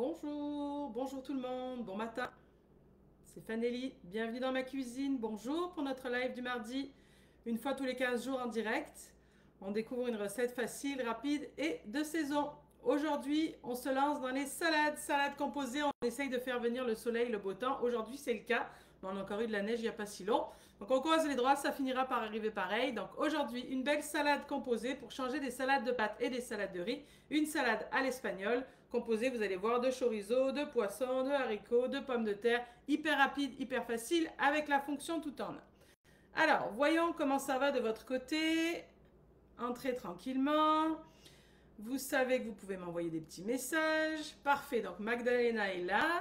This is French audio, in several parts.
Bonjour, bonjour tout le monde, bon matin. C'est Fanelli, bienvenue dans ma cuisine. Bonjour pour notre live du mardi, une fois tous les 15 jours en direct. On découvre une recette facile, rapide et de saison. Aujourd'hui, on se lance dans les salades composées. On essaye de faire venir le soleil, le beau temps. Aujourd'hui, c'est le cas. On a encore eu de la neige il n'y a pas si long. Donc on croise les doigts, ça finira par arriver pareil. Donc aujourd'hui, une belle salade composée pour changer des salades de pâtes et des salades de riz. Une salade à l'espagnol composée, vous allez voir, de chorizo, de poisson, de haricots, de pommes de terre. Hyper rapide, hyper facile avec la fonction tout en un. Alors, voyons comment ça va de votre côté. Entrez tranquillement. Vous savez que vous pouvez m'envoyer des petits messages. Parfait, donc Magdalena est là.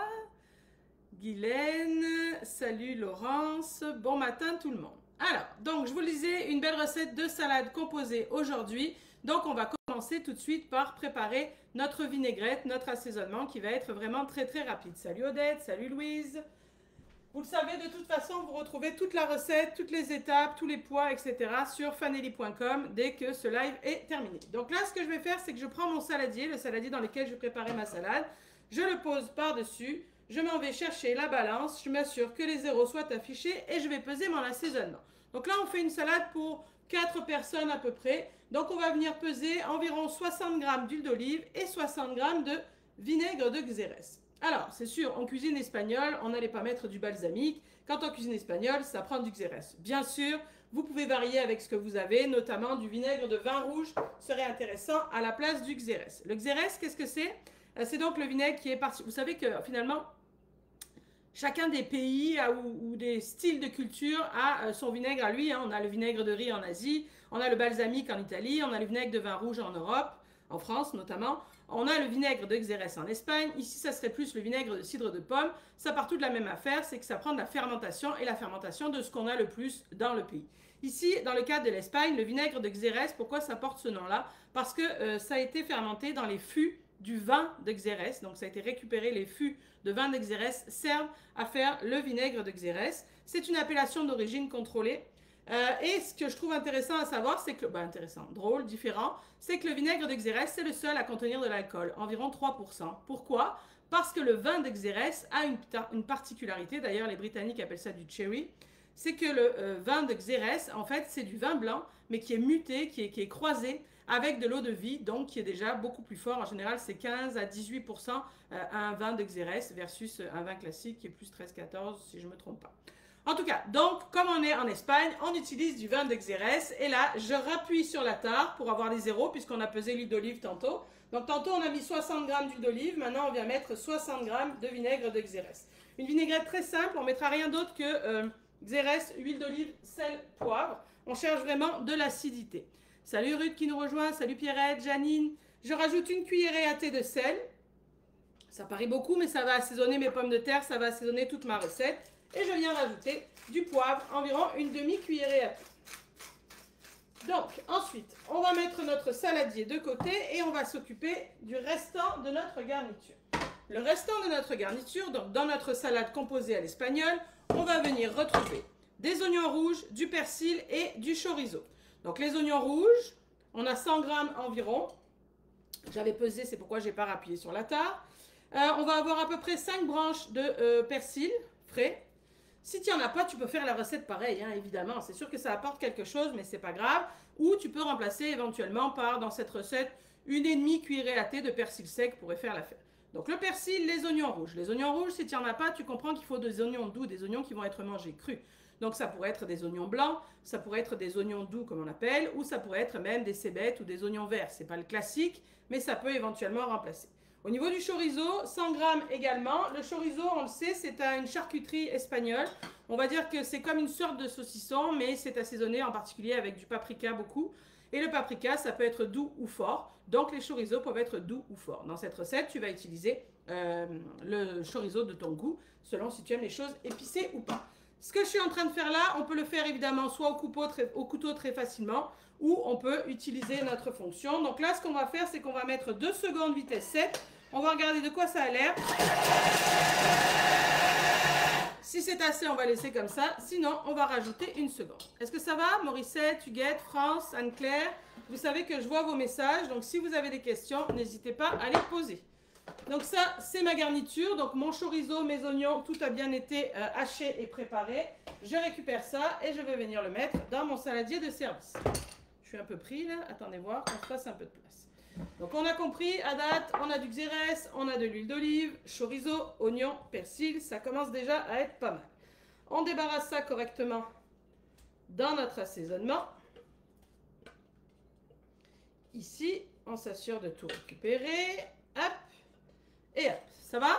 Guylaine, salut Laurence, bon matin tout le monde. Alors, donc je vous le disais, une belle recette de salade composée aujourd'hui. Donc on va commencer tout de suite par préparer notre vinaigrette, notre assaisonnement qui va être vraiment très rapide. Salut Odette, salut Louise. Vous le savez, de toute façon, vous retrouvez toute la recette, toutes les étapes, tous les poids, etc. sur fanelli.com dès que ce live est terminé. Donc là, ce que je vais faire, c'est que je prends mon saladier, le saladier dans lequel je vais préparer ma salade. Je le pose par-dessus. Je m'en vais chercher la balance, je m'assure que les zéros soient affichés et je vais peser mon assaisonnement. Donc là, on fait une salade pour 4 personnes à peu près. Donc on va venir peser environ 60 g d'huile d'olive et 60 g de vinaigre de Xérès. Alors, c'est sûr, en cuisine espagnole, on n'allait pas mettre du balsamique. Quand en cuisine espagnole, ça prend du Xérès. Bien sûr, vous pouvez varier avec ce que vous avez, notamment du vinaigre de vin rouge serait intéressant à la place du Xérès. Le Xérès, qu'est-ce que c'est? C'est donc le vinaigre qui est parti. Vous savez que finalement, chacun des pays ou des styles de culture a son vinaigre à lui. On a le vinaigre de riz en Asie, on a le balsamique en Italie, on a le vinaigre de vin rouge en Europe, en France notamment. On a le vinaigre de Xérès en Espagne. Ici, ça serait plus le vinaigre de cidre de pomme. Ça part tout de la même affaire, c'est que ça prend de la fermentation et la fermentation de ce qu'on a le plus dans le pays. Ici, dans le cadre de l'Espagne, le vinaigre de Xérès, pourquoi ça porte ce nom-là? Parce que ça a été fermenté dans les fûts du vin de Xérès. Donc, ça a été récupéré, les fûts de vin de Xérès servent à faire le vinaigre de Xérès. C'est une appellation d'origine contrôlée. Et ce que je trouve intéressant à savoir, c'est que, drôle, différent, c'est que le vinaigre de Xérès, c'est le seul à contenir de l'alcool, environ 3%. Pourquoi? Parce que le vin de Xérès a une particularité, d'ailleurs les Britanniques appellent ça du cherry, c'est que le vin de Xérès, en fait, c'est du vin blanc, mais qui est muté, qui est croisé avec de l'eau de vie, donc qui est déjà beaucoup plus fort. En général, c'est 15 à 18% un vin de Xérès versus un vin classique qui est plus 13-14, si je ne me trompe pas. En tout cas, donc, comme on est en Espagne, on utilise du vin de Xérès. Et là, je rappuie sur la tare pour avoir les zéros, puisqu'on a pesé l'huile d'olive tantôt. Donc, tantôt, on a mis 60 g d'huile d'olive. Maintenant, on vient mettre 60 g de vinaigre de Xérès. Une vinaigrette très simple. On ne mettra rien d'autre que Xérès, huile d'olive, sel, poivre. On cherche vraiment de l'acidité. Salut Ruth qui nous rejoint. Salut Pierrette, Janine. Je rajoute une cuillerée à thé de sel. Ça paraît beaucoup, mais ça va assaisonner mes pommes de terre. Ça va assaisonner toute ma recette. Et je viens rajouter du poivre, environ une demi-cuillerée à thé. Donc, ensuite, on va mettre notre saladier de côté et on va s'occuper du restant de notre garniture. Le restant de notre garniture, donc dans notre salade composée à l'espagnol, on va venir retrouver des oignons rouges, du persil et du chorizo. Donc, les oignons rouges, on a 100 g environ. J'avais pesé, c'est pourquoi je n'ai pas rappuyé sur la tare. On va avoir à peu près 5 branches de persil frais. Si tu n'en as pas, tu peux faire la recette pareil, hein, évidemment. C'est sûr que ça apporte quelque chose, mais ce n'est pas grave. Ou tu peux remplacer éventuellement par, dans cette recette, une demi-cuillerée à thé de persil sec pourrait faire l'affaire. Donc le persil, les oignons rouges. Les oignons rouges, si tu n'en as pas, tu comprends qu'il faut des oignons doux, des oignons qui vont être mangés crus. Donc ça pourrait être des oignons blancs, ça pourrait être des oignons doux comme on appelle, ou ça pourrait être même des cébettes ou des oignons verts. Ce n'est pas le classique, mais ça peut éventuellement remplacer. Au niveau du chorizo, 100 g également. Le chorizo, on le sait, c'est une charcuterie espagnole. On va dire que c'est comme une sorte de saucisson, mais c'est assaisonné en particulier avec du paprika beaucoup. Et le paprika, ça peut être doux ou fort. Donc les chorizos peuvent être doux ou forts. Dans cette recette, tu vas utiliser le chorizo de ton goût, selon si tu aimes les choses épicées ou pas. Ce que je suis en train de faire là, on peut le faire évidemment soit au couteau très facilement, ou on peut utiliser notre fonction. Donc là, ce qu'on va faire, c'est qu'on va mettre 2 secondes vitesse 7. On va regarder de quoi ça a l'air. Si c'est assez, on va laisser comme ça. Sinon, on va rajouter 1 seconde. Est-ce que ça va? Morissette, Huguette, France, Anne-Claire. Vous savez que je vois vos messages. Donc, si vous avez des questions, n'hésitez pas à les poser. Donc ça, c'est ma garniture. Donc mon chorizo, mes oignons, tout a bien été haché et préparé. Je récupère ça et je vais venir le mettre dans mon saladier de service. Je suis un peu pris là. Attendez voir qu'on se fasse un peu de place. Donc on a compris, à date, on a du xérès, on a de l'huile d'olive, chorizo, oignon, persil. Ça commence déjà à être pas mal. On débarrasse ça correctement dans notre assaisonnement. Ici, on s'assure de tout récupérer. Hop. Et hop. Ça va?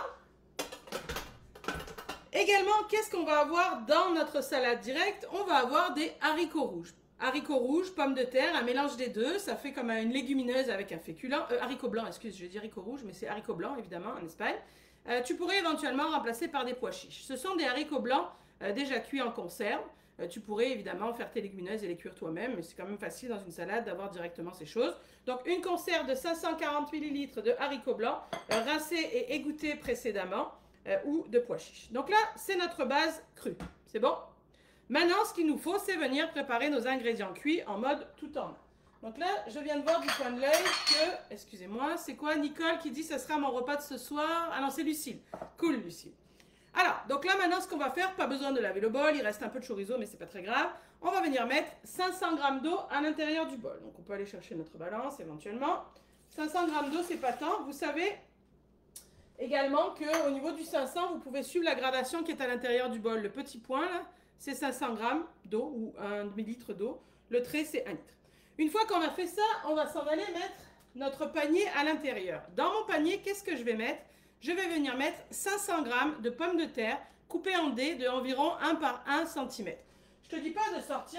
Également, qu'est-ce qu'on va avoir dans notre salade directe? On va avoir des haricots rouges. Haricots rouges, pommes de terre, un mélange des deux. Ça fait comme une légumineuse avec un féculent. Haricots blancs, excuse, je dis haricots rouges, mais c'est haricots blancs, évidemment, en Espagne. Tu pourrais éventuellement remplacer par des pois chiches. Ce sont des haricots blancs déjà cuits en conserve. Tu pourrais évidemment faire tes légumineuses et les cuire toi-même, mais c'est quand même facile dans une salade d'avoir directement ces choses. Donc une conserve de 540 ml de haricots blancs, rincés et égouttés précédemment, ou de pois chiches. Donc là, c'est notre base crue. C'est bon? Maintenant, ce qu'il nous faut, c'est venir préparer nos ingrédients cuits en mode tout en main. Donc là, je viens de voir du coin de l'œil que, excusez-moi, c'est quoi Nicole qui dit ce sera mon repas de ce soir? Ah non, c'est Lucille. Cool, Lucille. Alors, donc là maintenant, ce qu'on va faire, pas besoin de laver le bol, il reste un peu de chorizo, mais c'est pas très grave. On va venir mettre 500 g d'eau à l'intérieur du bol. Donc on peut aller chercher notre balance éventuellement. 500 g d'eau, c'est pas tant. Vous savez également qu'au niveau du 500, vous pouvez suivre la gradation qui est à l'intérieur du bol. Le petit point là, c'est 500 g d'eau ou 1 demi-litre d'eau. Le trait, c'est 1 litre. Une fois qu'on a fait ça, on va s'en aller mettre notre panier à l'intérieur. Dans mon panier, qu'est-ce que je vais mettre? Je vais venir mettre 500 g de pommes de terre coupées en dés de environ 1 par 1 cm. Je ne te dis pas de sortir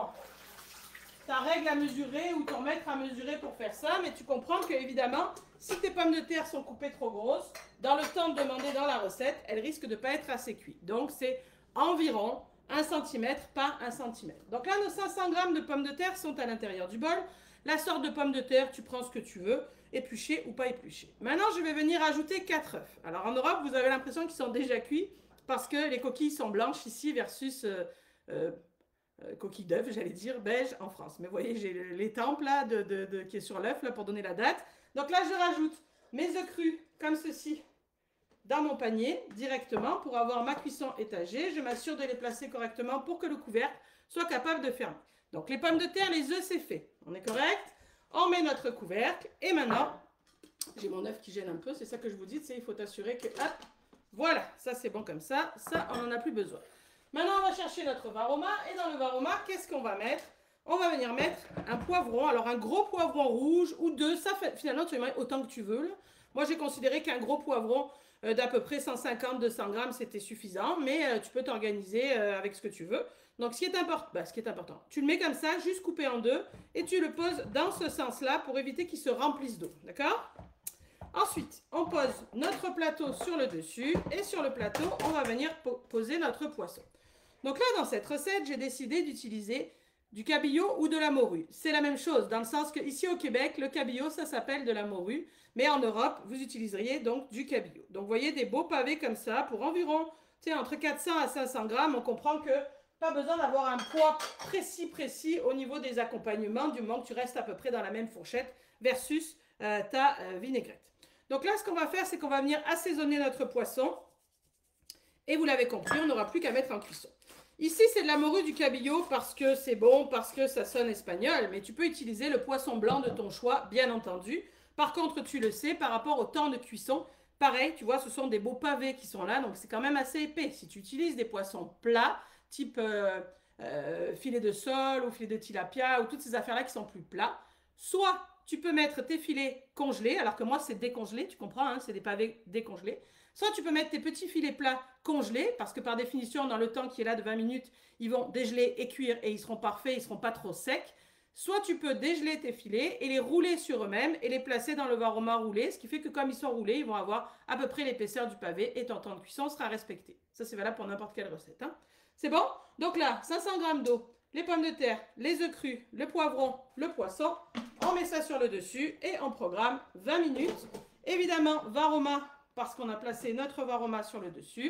ta règle à mesurer ou ton mètre à mesurer pour faire ça, mais tu comprends que évidemment, si tes pommes de terre sont coupées trop grosses, dans le temps demandé dans la recette, elles risquent de ne pas être assez cuites. Donc c'est environ 1 cm par 1 cm. Donc là, nos 500 g de pommes de terre sont à l'intérieur du bol. La sorte de pommes de terre, tu prends ce que tu veux, épluché ou pas épluché. Maintenant, je vais venir ajouter 4 œufs. Alors en Europe, vous avez l'impression qu'ils sont déjà cuits parce que les coquilles sont blanches ici versus coquilles d'œufs, j'allais dire beige en France. Mais vous voyez, j'ai l'étampe là qui est sur l'œuf là pour donner la date. Donc là, je rajoute mes œufs crus comme ceci dans mon panier directement pour avoir ma cuisson étagée. Je m'assure de les placer correctement pour que le couvercle soit capable de fermer. Donc les pommes de terre, les œufs, c'est fait. On est correct? On met notre couvercle et maintenant, j'ai mon œuf qui gêne un peu, c'est ça que je vous dis, il faut t'assurer que, hop, voilà, ça c'est bon comme ça, on n'en a plus besoin. Maintenant, on va chercher notre varoma et dans le varoma, qu'est-ce qu'on va mettre? On va venir mettre un poivron, alors un gros poivron rouge ou deux, ça fait, finalement tu mets autant que tu veux. Là. Moi j'ai considéré qu'un gros poivron d'à peu près 150-200 grammes c'était suffisant, mais tu peux t'organiser avec ce que tu veux. Donc ce qui est important, tu le mets comme ça, juste coupé en deux, et tu le poses dans ce sens-là pour éviter qu'il se remplisse d'eau, d'accord? Ensuite, on pose notre plateau sur le dessus, et sur le plateau, on va venir poser notre poisson. Donc là, dans cette recette, j'ai décidé d'utiliser du cabillaud ou de la morue. C'est la même chose, dans le sens que ici au Québec, le cabillaud, ça s'appelle de la morue, mais en Europe, vous utiliseriez donc du cabillaud. Donc vous voyez des beaux pavés comme ça, pour environ, entre 400 à 500 grammes, on comprend que pas besoin d'avoir un poids précis au niveau des accompagnements, du moment que tu restes à peu près dans la même fourchette versus ta vinaigrette. Donc là, ce qu'on va faire, c'est qu'on va venir assaisonner notre poisson. Et vous l'avez compris, on n'aura plus qu'à mettre en cuisson. Ici, c'est de la morue du cabillaud parce que c'est bon, parce que ça sonne espagnol. Mais tu peux utiliser le poisson blanc de ton choix, bien entendu. Par contre, tu le sais, par rapport au temps de cuisson, pareil, tu vois, ce sont des beaux pavés qui sont là. Donc, c'est quand même assez épais. Si tu utilises des poissons plats, type filet de sole ou filet de tilapia ou toutes ces affaires-là qui sont plus plats, soit tu peux mettre tes filets congelés, alors que moi c'est décongelé, tu comprends, hein, c'est des pavés décongelés. Soit tu peux mettre tes petits filets plats congelés, parce que par définition, dans le temps qui est là de 20 minutes, ils vont dégeler et cuire et ils seront parfaits, ils ne seront pas trop secs. Soit tu peux dégeler tes filets et les rouler sur eux-mêmes et les placer dans le varoma roulé, ce qui fait que comme ils sont roulés, ils vont avoir à peu près l'épaisseur du pavé et ton temps de cuisson sera respecté. Ça, c'est valable pour n'importe quelle recette. Hein. C'est bon? Donc là, 500 g d'eau, les pommes de terre, les œufs crus, le poivron, le poisson. On met ça sur le dessus et on programme 20 minutes. Évidemment, varoma, parce qu'on a placé notre varoma sur le dessus.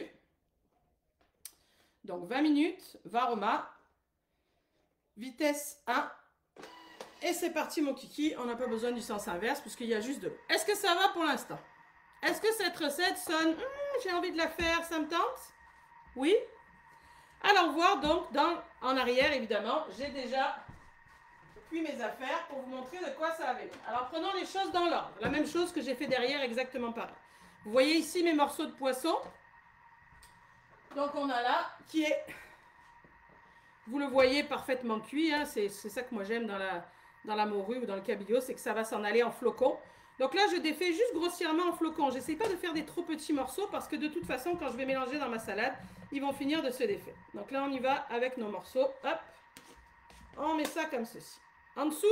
Donc 20 minutes, varoma, vitesse 1. Et c'est parti mon kiki, on n'a pas besoin du sens inverse puisqu'il y a juste de l'eau. Est-ce que ça va pour l'instant? Est-ce que cette recette sonne j'ai envie de la faire, ça me tente? Oui? Allons voir donc en arrière, évidemment, j'ai déjà cuit mes affaires pour vous montrer de quoi ça avait. Alors prenons les choses dans l'ordre. La même chose que j'ai fait derrière, exactement pareil. Vous voyez ici mes morceaux de poisson. Donc on a là qui est, vous le voyez, parfaitement cuit. Hein, c'est ça que moi j'aime dans la morue ou dans le cabillaud, c'est que ça va s'en aller en flocons. Donc là, je défais juste grossièrement en flocons. J'essaie pas de faire des trop petits morceaux parce que de toute façon, quand je vais mélanger dans ma salade, ils vont finir de se défaire. Donc là, on y va avec nos morceaux. Hop, on met ça comme ceci. En dessous,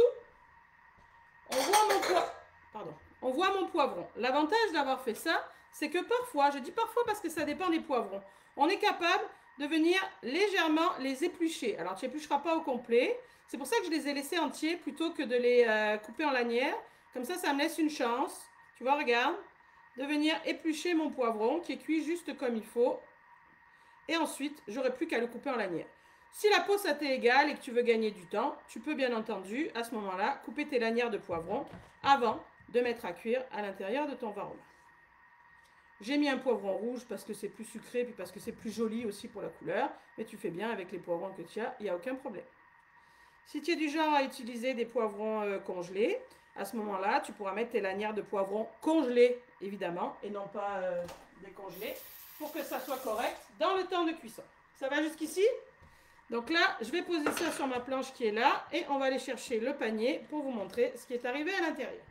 on voit mon poivron. L'avantage d'avoir fait ça, c'est que parfois, je dis parfois parce que ça dépend des poivrons, on est capable de venir légèrement les éplucher. Alors, tu n'éplucheras pas au complet. C'est pour ça que je les ai laissés entiers plutôt que de les couper en lanières. Comme ça me laisse une chance, tu vois, regarde, de venir éplucher mon poivron qui est cuit juste comme il faut. Et ensuite, j'aurai plus qu'à le couper en lanières. Si la peau, ça t'est égal et que tu veux gagner du temps, tu peux bien entendu, à ce moment-là, couper tes lanières de poivron avant de mettre à cuire à l'intérieur de ton varoma. J'ai mis un poivron rouge parce que c'est plus sucré, puis parce que c'est plus joli aussi pour la couleur. Mais tu fais bien avec les poivrons que tu as, il n'y a aucun problème. Si tu es du genre à utiliser des poivrons congelés, à ce moment-là, tu pourras mettre tes lanières de poivrons congelés, évidemment, et non pas décongelés, pour que ça soit correct dans le temps de cuisson. Ça va jusqu'ici? Donc là, je vais poser ça sur ma planche qui est là, et on va aller chercher le panier pour vous montrer ce qui est arrivé à l'intérieur.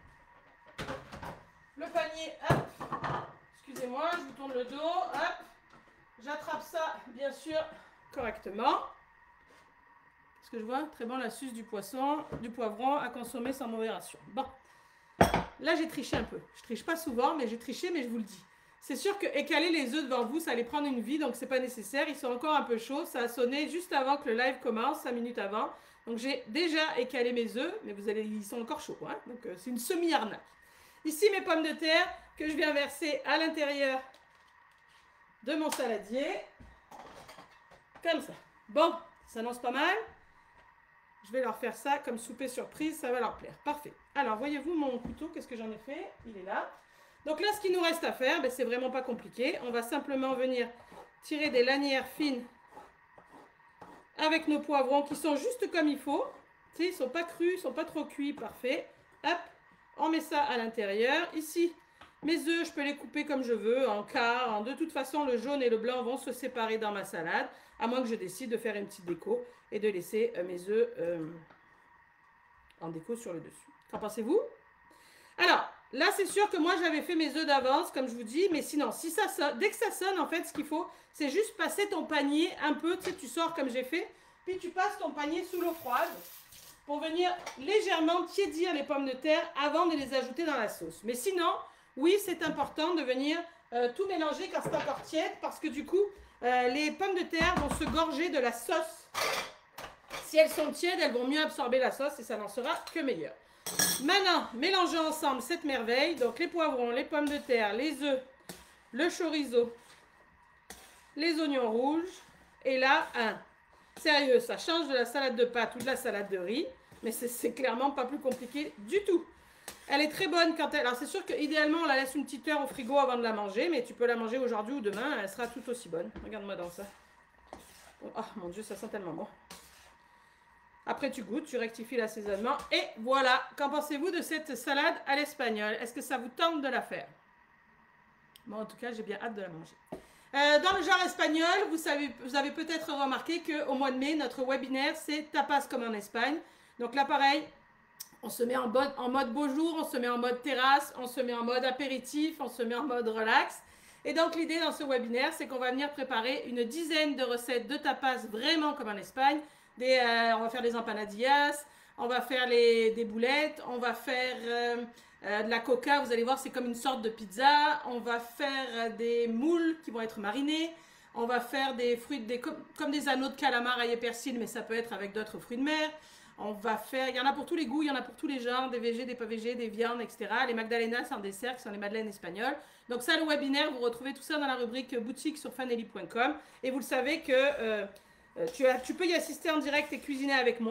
Le panier, hop, excusez-moi, je vous tourne le dos, hop, j'attrape ça, bien sûr, correctement. Parce que je vois très bon la suce du poivron à consommer sans modération. Bon, là j'ai triché un peu. Je triche pas souvent, mais j'ai triché, mais je vous le dis. C'est sûr que écaler les œufs devant vous, ça allait prendre une vie, donc c'est pas nécessaire. Ils sont encore un peu chauds. Ça a sonné juste avant que le live commence, 5 minutes avant. Donc j'ai déjà écalé mes œufs, mais ils sont encore chauds. Hein, donc c'est une semi-arnaque. Ici mes pommes de terre que je viens verser à l'intérieur de mon saladier. Comme ça. Bon, ça annonce pas mal. Je vais leur faire ça comme souper surprise, ça va leur plaire. Parfait. Alors, voyez-vous mon couteau, qu'est-ce que j'en ai fait? Il est là. Donc là, ce qu'il nous reste à faire, c'est vraiment pas compliqué. On va simplement venir tirer des lanières fines avec nos poivrons qui sont juste comme il faut. Tu sais, ils ne sont pas crus, ils ne sont pas trop cuits, parfait. Hop, on met ça à l'intérieur. Ici, mes œufs, je peux les couper comme je veux, en quart. De toute façon, le jaune et le blanc vont se séparer dans ma salade, à moins que je décide de faire une petite déco et de laisser mes œufs en déco sur le dessus. Qu'en pensez-vous? Alors, là, c'est sûr que moi, j'avais fait mes œufs d'avance, comme je vous dis, mais sinon, si ça sonne, dès que ça sonne, en fait, ce qu'il faut, c'est juste passer ton panier un peu, tu sais, tu sors comme j'ai fait, puis tu passes ton panier sous l'eau froide pour venir légèrement tiédir les pommes de terre avant de les ajouter dans la sauce. Mais sinon, oui, c'est important de venir tout mélanger quand c'est encore tiède, parce que du coup, les pommes de terre vont se gorger de la sauce. Si elles sont tièdes, elles vont mieux absorber la sauce et ça n'en sera que meilleur. Maintenant, mélangeons ensemble cette merveille. Donc les poivrons, les pommes de terre, les œufs, le chorizo, les oignons rouges. Et là, sérieux, ça change de la salade de pâtes ou de la salade de riz. Mais c'est clairement pas plus compliqué du tout. Elle est très bonne quand elle... Alors c'est sûr qu'idéalement, on la laisse une petite heure au frigo avant de la manger. Mais tu peux la manger aujourd'hui ou demain, elle sera tout aussi bonne. Regarde-moi dans ça. Oh mon Dieu, ça sent tellement bon. Après, tu goûtes, tu rectifies l'assaisonnement. Et voilà, qu'en pensez-vous de cette salade à l'espagnol? Est-ce que ça vous tente de la faire? Bon, en tout cas, j'ai bien hâte de la manger. Dans le genre espagnol, vous avez peut-être remarqué qu'au mois de mai, notre webinaire, c'est Tapas comme en Espagne. Donc là, pareil, on se met en mode beau jour, on se met en mode terrasse, on se met en mode apéritif, on se met en mode relax. Et donc, l'idée dans ce webinaire, c'est qu'on va venir préparer une dizaine de recettes de tapas vraiment comme en Espagne. On va faire des empanadillas, on va faire des boulettes, on va faire de la coca, vous allez voir c'est comme une sorte de pizza, on va faire des moules qui vont être marinés, on va faire des fruits, comme des anneaux de calamar ail et persil, mais ça peut être avec d'autres fruits de mer. On va faire, il y en a pour tous les goûts, il y en a pour tous les genres, des végés, des pas végés, des viandes, etc. Les magdalenas en dessert, qui sont les madeleines espagnoles. Donc ça, le webinaire, vous retrouvez tout ça dans la rubrique boutique sur fanelli.com. Et vous le savez que tu peux y assister en direct et cuisiner avec moi.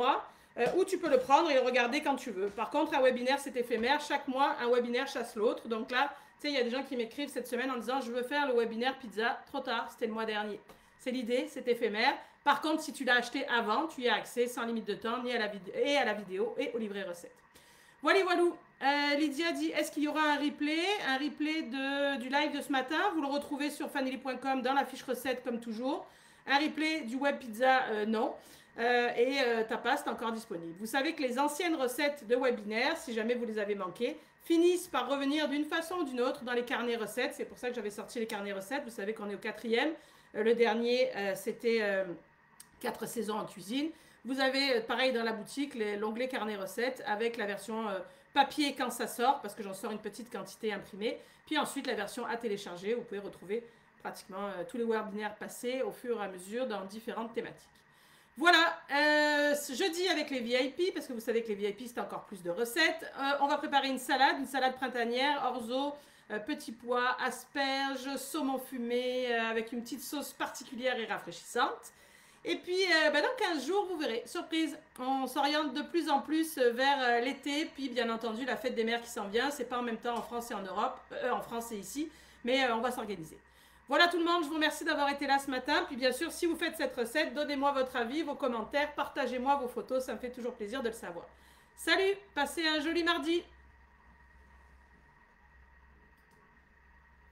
ou tu peux le prendre et le regarder quand tu veux. Par contre, un webinaire, c'est éphémère. Chaque mois, un webinaire chasse l'autre. Donc là, tu sais, il y a des gens qui m'écrivent cette semaine en disant « Je veux faire le webinaire pizza. » Trop tard, c'était le mois dernier. C'est l'idée, c'est éphémère. Par contre, si tu l'as acheté avant, tu y as accès sans limite de temps, ni à la vidéo et au livret recette. Voilà, voilou. Lydia dit, est-ce qu'il y aura un replay du live de ce matin? Vous le retrouvez sur fanily.com dans la fiche recette comme toujours. Un replay du web pizza, non. Tapas est encore disponible. Vous savez que les anciennes recettes de webinaire, si jamais vous les avez manquées, finissent par revenir d'une façon ou d'une autre dans les carnets recettes. C'est pour ça que j'avais sorti les carnets recettes. Vous savez qu'on est au 4e. Le dernier, c'était 4 saisons en cuisine. Vous avez, pareil dans la boutique, l'onglet carnet recettes avec la version papier quand ça sort, parce que j'en sors une petite quantité imprimée. Puis ensuite, la version à télécharger. Vous pouvez retrouver pratiquement tous les webinaires passés au fur et à mesure dans différentes thématiques. Voilà, jeudi avec les VIP, parce que vous savez que les VIP, c'est encore plus de recettes. On va préparer une salade printanière, orzo, petits pois, asperges, saumon fumé, avec une petite sauce particulière et rafraîchissante. Et puis, dans 15 jours, vous verrez, surprise, on s'oriente de plus en plus vers l'été, puis bien entendu, la fête des mères qui s'en vient. C'est pas en même temps en France et en Europe, en France et ici, mais on va s'organiser. Voilà tout le monde, je vous remercie d'avoir été là ce matin. Puis bien sûr, si vous faites cette recette, donnez-moi votre avis, vos commentaires, partagez-moi vos photos, ça me fait toujours plaisir de le savoir. Salut, passez un joli mardi!